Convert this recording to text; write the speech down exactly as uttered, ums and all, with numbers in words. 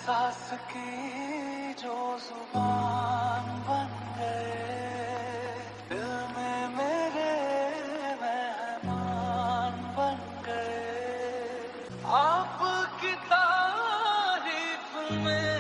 सांस की जो जुबान बन गए, दिल में मेरे मेहमान बन गए। आपकी तारीफ में